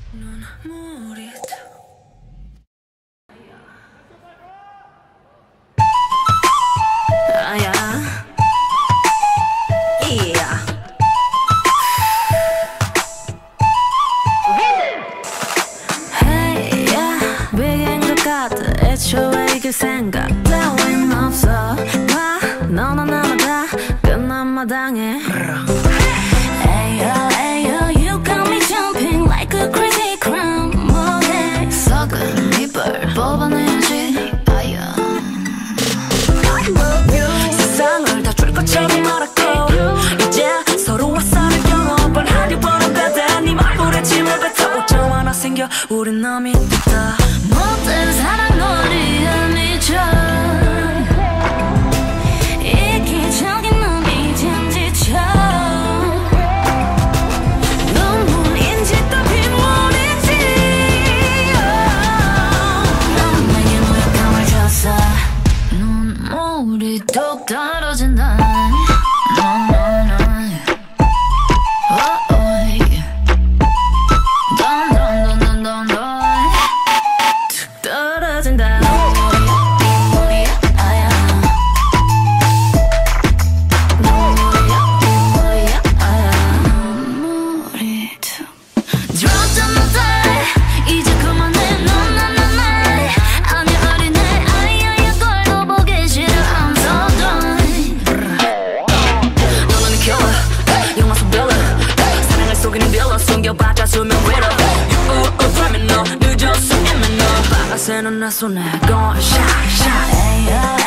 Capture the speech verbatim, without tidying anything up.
애초에 그 생각 따윈 없어 봐 너나 나나 다 끝난 마당에 Ayo ayo you got me jumping like a crazy crown 뭐해 썩은 이불 뽑아내야지 아야 세상을 다 줄 것처럼 말하고 이제 서로 화살을 겨눠 뻔하려 보는 거다 네 얼굴에 침을 뱉어 오점 하나 생겨 우린 남이 됐다 못된 사랑 놀이에 미쳐 이기적인 눈빛은 지쳐 눈물인지 또 빗물인지 넌 내게 모욕감을 줬어 눈물이 뚝 떨어진다 새는 내 손에 gon' shine shine